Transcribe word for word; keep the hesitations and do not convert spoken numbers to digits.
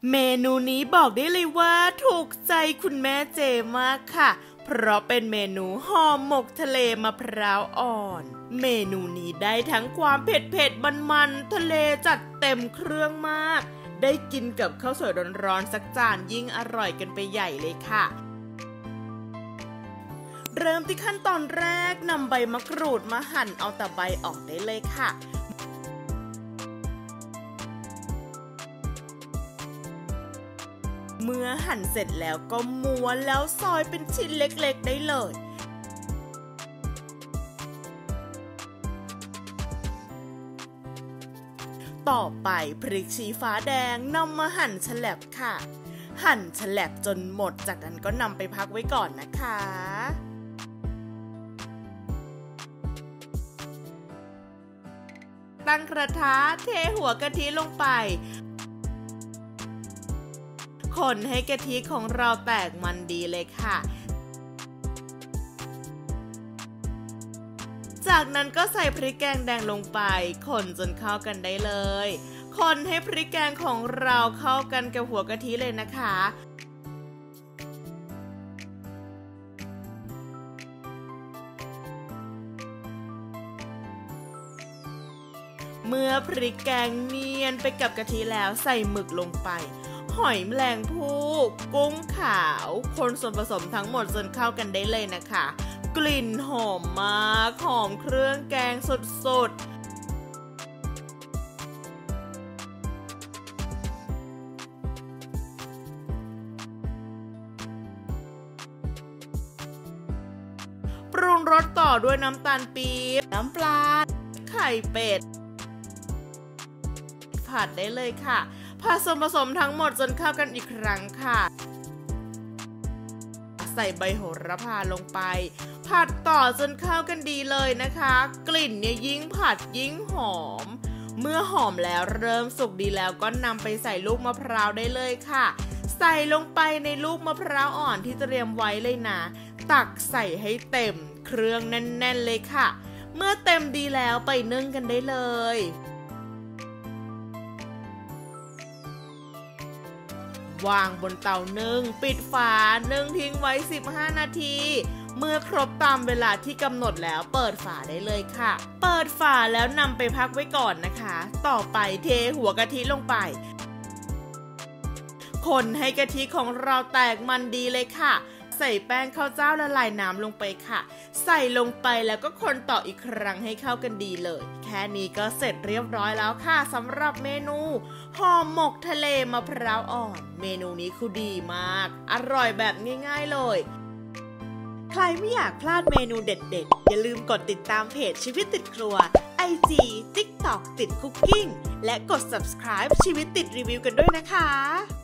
เมนูนี้บอกได้เลยว่าถูกใจคุณแม่เจมากค่ะเพราะเป็นเมนูห่อหมกทะเลมะพร้าวอ่อนเมนูนี้ได้ทั้งความเผ็ดเผ็ดมันๆทะเลจัดเต็มเครื่องมากได้กินกับข้าวสวยร้อนๆสักจานยิ่งอร่อยกันไปใหญ่เลยค่ะเริ่มที่ขั้นตอนแรกนำใบมะกรูดมาหั่นเอาแต่ใบออกได้เลยค่ะเมื่อหั่นเสร็จแล้วก็ม้วนแล้วซอยเป็นชิ้นเล็กๆได้เลยต่อไปพริกชี้ฟ้าแดงนำมาหั่นฉลับค่ะหั่นฉลับจนหมดจากนั้นก็นำไปพักไว้ก่อนนะคะตั้งกระทะเทหัวกะทิลงไปคนให้กะทิของเราแตกมันดีเลยค่ะจากนั้นก็ใส่พริกแกงแดงลงไปคนจนเข้ากันได้เลยคนให้พริกแกงของเราเข้ากันกับหัวกะทิเลยนะคะเมื่อพริกแกงเนียนไปกับกะทิแล้วใส่หมึกลงไปหอยแมลงภู่กุ้งขาวคนส่วนผสมทั้งหมดจนเข้ากันได้เลยนะคะกลิ่นหอมมากหอมเครื่องแกงสุดๆปรุงรสต่อด้วยน้ำตาลปี๊บน้ำปลาไข่เป็ดผัดได้เลยค่ะผัดส่วนผสมทั้งหมดจนเข้ากันอีกครั้งค่ะใส่ใบโหระพาลงไปผัดต่อจนเข้ากันดีเลยนะคะกลิ่นเนี่ยยิ่งผัดยิ่งหอมเมื่อหอมแล้วเริ่มสุกดีแล้วก็นำไปใส่ลูกมะพร้าวได้เลยค่ะใส่ลงไปในลูกมะพร้าวอ่อนที่เตรียมไว้เลยนะตักใส่ให้เต็มเครื่องแน่นๆเลยค่ะเมื่อเต็มดีแล้วไปนึ่งกันได้เลยวางบนเตานึ่งปิดฝานึ่งทิ้งไว้สิบห้านาทีเมื่อครบตามเวลาที่กำหนดแล้วเปิดฝาได้เลยค่ะเปิดฝาแล้วนำไปพักไว้ก่อนนะคะต่อไปเทหัวกะทิลงไปคนให้กะทิของเราแตกมันดีเลยค่ะใส่แป้งข้าวเจ้าละลายน้ำลงไปค่ะใส่ลงไปแล้วก็คนต่ออีกครั้งให้เข้ากันดีเลยแค่นี้ก็เสร็จเรียบร้อยแล้วค่ะสำหรับเมนูห่อหมกทะเลมะพร้าวอ่อนเมนูนี้คือดีมากอร่อยแบบง่ายๆเลยใครไม่อยากพลาดเมนูเด็ดๆอย่าลืมกดติดตามเพจชีวิตติดครัว ไอ จี ติ๊กต็อก ติดคุกกิ้งและกด ซับสไครบ์ ชีวิตติดรีวิวกันด้วยนะคะ